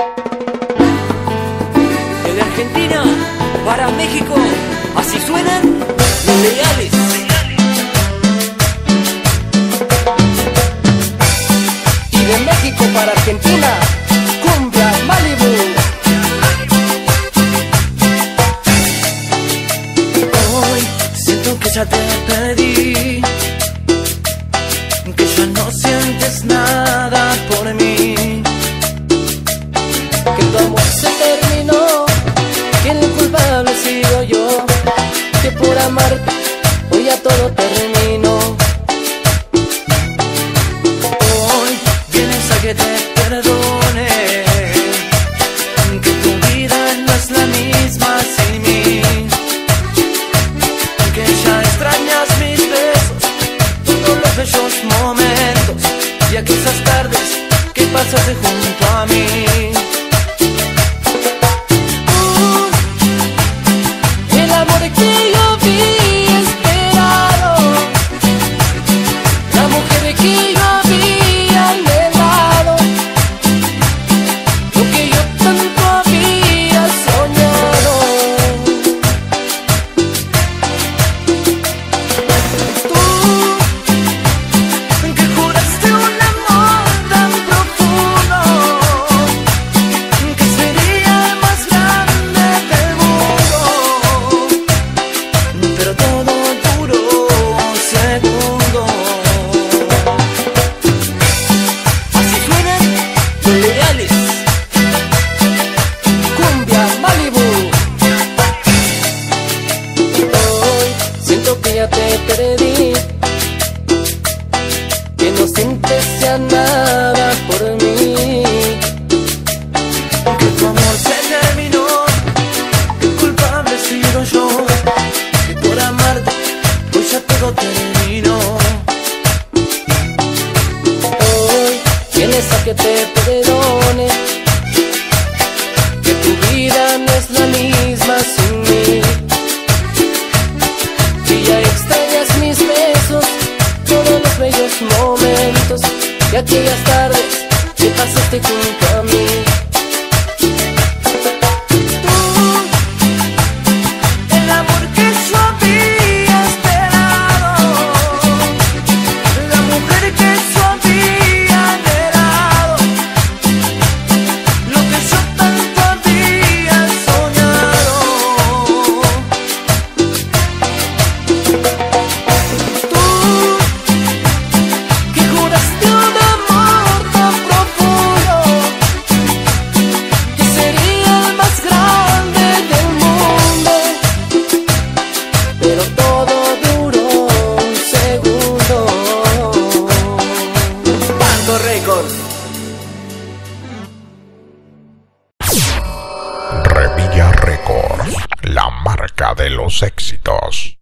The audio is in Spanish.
Desde Argentina para México, así suenan los Leales. Y de México para Argentina, Cumbia Malibu. Hoy siento que ya te perdí, que ya no sientes nada por mí, Que tu amor se terminó, que el culpable he sido yo, que por amarte hoy ya todo terminó. hoy vienes a que te perdone, que tu vida no es la misma sin mí, que ya extrañas mis besos, todos los bellos momentos y aquellas tardes que pasaste junto a mí. El amor que yo vi esperado, la mujer que yo había anhelado, lo que yo tanto había soñado. Tú, que juraste un amor tan profundo, que sería el más grande del mundo, pero todo duró un segundo. Así suenan los Leales. Cumbia Malibu. Hoy siento que ya te perdí, que no sientes ya nada por mí, Que tu amor se terminó, que el culpable he sido yo, que por amarte pues ya todo terminó. hoy vienes a que te perdone, que tu vida no es la misma sin mí, que ya extrañas mis besos, todos los bellos momentos y aquellas tardes que pasaste junto a mí. El amor que yo había esperado, la mujer que yo había anhelado, lo que yo tanto había soñado. Tú, que juraste un amor tan profundo, que sería el más grande del mundo, Pero todo duró un segundo. Bando Records. Revilla Records, la marca de los éxitos.